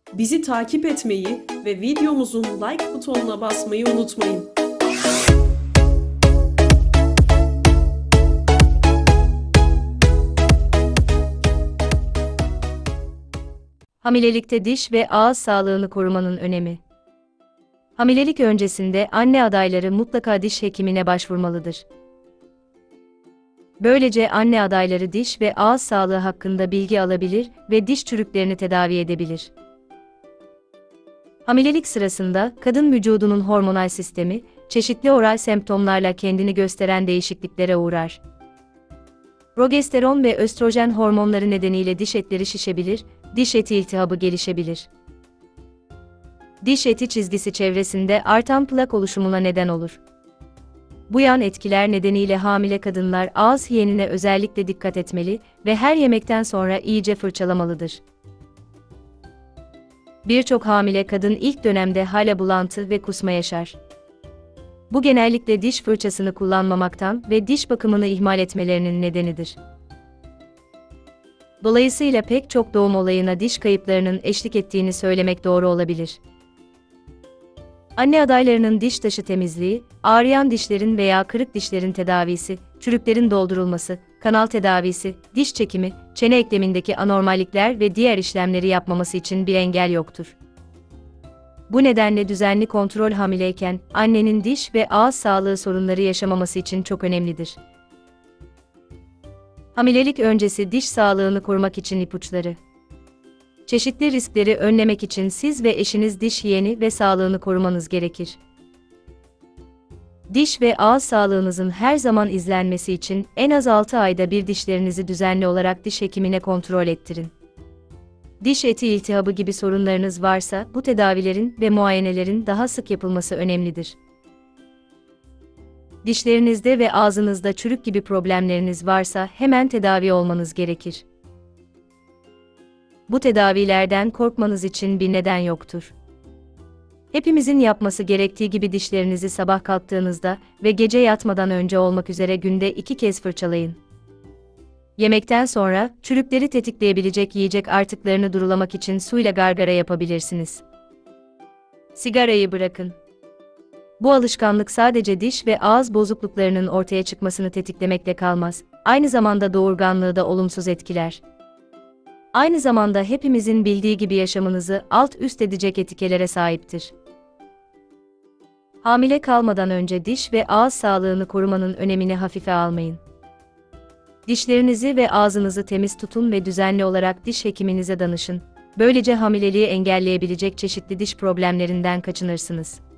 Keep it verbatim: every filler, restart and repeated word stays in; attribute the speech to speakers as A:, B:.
A: Bizi takip etmeyi ve videomuzun like butonuna basmayı unutmayın.
B: Hamilelikte diş ve ağız sağlığını korumanın önemi. Hamilelik öncesinde anne adayları mutlaka diş hekimine başvurmalıdır. Böylece anne adayları diş ve ağız sağlığı hakkında bilgi alabilir ve diş çürüklerini tedavi edebilir. Hamilelik sırasında kadın vücudunun hormonal sistemi, çeşitli oral semptomlarla kendini gösteren değişikliklere uğrar. Progesteron ve östrojen hormonları nedeniyle diş etleri şişebilir, diş eti iltihabı gelişebilir. Diş eti çizgisi çevresinde artan plak oluşumuna neden olur. Bu yan etkiler nedeniyle hamile kadınlar ağız hiyenine özellikle dikkat etmeli ve her yemekten sonra iyice fırçalamalıdır. Birçok hamile kadın ilk dönemde hala bulantı ve kusma yaşar. Bu genellikle diş fırçasını kullanmamaktan ve diş bakımını ihmal etmelerinin nedenidir. Dolayısıyla pek çok doğum olayına diş kayıplarının eşlik ettiğini söylemek doğru olabilir. Anne adaylarının diş taşı temizliği, ağrıyan dişlerin veya kırık dişlerin tedavisi, çürüklerin doldurulması, kanal tedavisi, diş çekimi, çene eklemindeki anormallikler ve diğer işlemleri yapmaması için bir engel yoktur. Bu nedenle düzenli kontrol hamileyken annenin diş ve ağız sağlığı sorunları yaşamaması için çok önemlidir. Hamilelik öncesi diş sağlığını korumak için ipuçları. Çeşitli riskleri önlemek için siz ve eşiniz diş hijyeni ve sağlığını korumanız gerekir. Diş ve ağız sağlığınızın her zaman izlenmesi için en az altı ayda bir dişlerinizi düzenli olarak diş hekimine kontrol ettirin. Diş eti iltihabı gibi sorunlarınız varsa bu tedavilerin ve muayenelerin daha sık yapılması önemlidir. Dişlerinizde ve ağzınızda çürük gibi problemleriniz varsa hemen tedavi olmanız gerekir. Bu tedavilerden korkmanız için bir neden yoktur. Hepimizin yapması gerektiği gibi dişlerinizi sabah kalktığınızda ve gece yatmadan önce olmak üzere günde iki kez fırçalayın. Yemekten sonra, çürükleri tetikleyebilecek yiyecek artıklarını durulamak için suyla gargara yapabilirsiniz. Sigarayı bırakın. Bu alışkanlık sadece diş ve ağız bozukluklarının ortaya çıkmasını tetiklemekle kalmaz, aynı zamanda doğurganlığı da olumsuz etkiler. Aynı zamanda hepimizin bildiği gibi yaşamınızı alt üst edecek etkileri sahiptir. Hamile kalmadan önce diş ve ağız sağlığını korumanın önemini hafife almayın. Dişlerinizi ve ağzınızı temiz tutun ve düzenli olarak diş hekiminize danışın. Böylece hamileliği engelleyebilecek çeşitli diş problemlerinden kaçınırsınız.